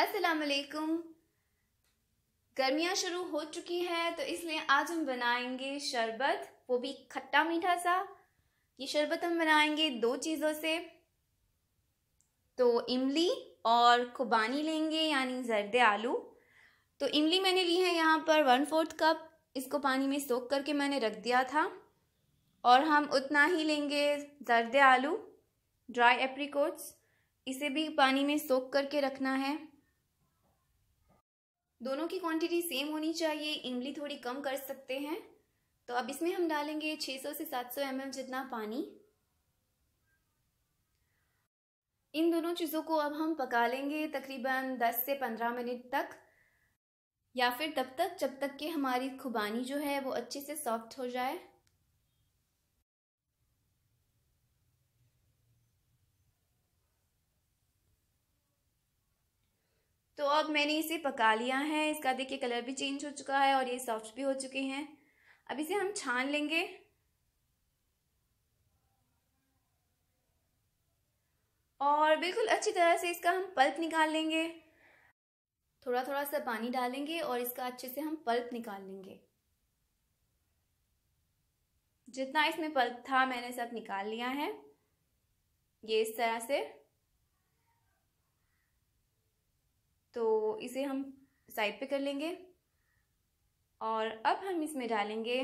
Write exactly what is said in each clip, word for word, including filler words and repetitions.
अस्सलाम वालेकुम। गर्मियाँ शुरू हो चुकी है तो इसलिए आज हम बनाएंगे शरबत, वो भी खट्टा मीठा सा। ये शरबत हम बनाएंगे दो चीज़ों से, तो इमली और खुबानी लेंगे यानी जर्दे आलू। तो इमली मैंने ली है यहाँ पर वन फोर्थ कप, इसको पानी में सोख करके मैंने रख दिया था। और हम उतना ही लेंगे जर्दे आलू, ड्राई एप्रिकॉट्स, इसे भी पानी में सोख करके रखना है। दोनों की क्वांटिटी सेम होनी चाहिए, इमली थोड़ी कम कर सकते हैं। तो अब इसमें हम डालेंगे छह सौ से सात सौ एम एल जितना पानी। इन दोनों चीज़ों को अब हम पका लेंगे तकरीबन दस से पंद्रह मिनट तक, या फिर तब तक जब तक कि हमारी खुबानी जो है वो अच्छे से सॉफ्ट हो जाए। तो अब मैंने इसे पका लिया है, इसका देखिए कलर भी चेंज हो चुका है और ये सॉफ्ट भी हो चुके हैं। अब इसे हम छान लेंगे और बिल्कुल अच्छी तरह से इसका हम पल्प निकाल लेंगे। थोड़ा थोड़ा सा पानी डालेंगे और इसका अच्छे से हम पल्प निकाल लेंगे। जितना इसमें पल्प था मैंने सब निकाल लिया है, ये इस तरह से। तो इसे हम साइड पे कर लेंगे और अब हम इसमें डालेंगे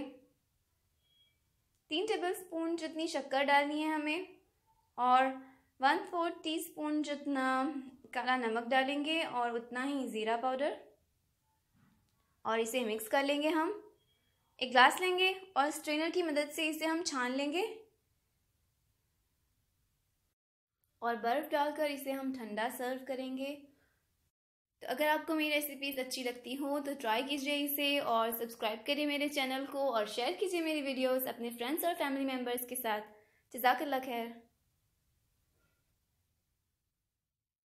तीन टेबलस्पून जितनी शक्कर डालनी है हमें, और वन फोर्थ टी स्पून जितना काला नमक डालेंगे और उतना ही ज़ीरा पाउडर, और इसे मिक्स कर लेंगे। हम एक ग्लास लेंगे और स्ट्रेनर की मदद से इसे हम छान लेंगे और बर्फ़ डालकर इसे हम ठंडा सर्व करेंगे। तो अगर आपको मेरी रेसिपीज़ अच्छी लगती हो तो ट्राई कीजिए इसे, और सब्सक्राइब करिए मेरे चैनल को और शेयर कीजिए मेरी वीडियोस अपने फ्रेंड्स और फैमिली मेम्बर्स के साथ। जज़ाकल्लाह खैर।